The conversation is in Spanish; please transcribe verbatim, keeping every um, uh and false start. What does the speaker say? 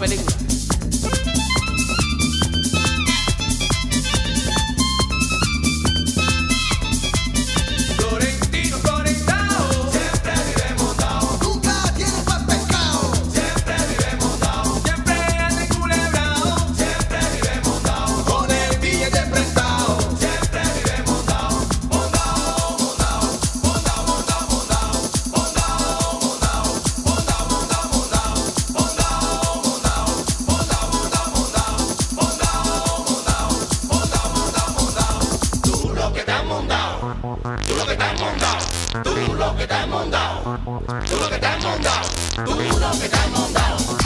película. Florentino conectado, siempre vive montado. Nunca tiene un pan pescado, siempre vive montado. Siempre anda enculebrado, siempre vive montado. Con el billete prestado, siempre vive montado. Montado, montado, montado, montado, montado. Montado, montado, montado, montado, montado. Montado, montado, montado, montado, montado. Montado, montado, montado, montado, montado. Tú lo que estás montado. Tú lo que estás montado, tú lo que estás montado, tú lo que estás montado, tú lo que estás montado.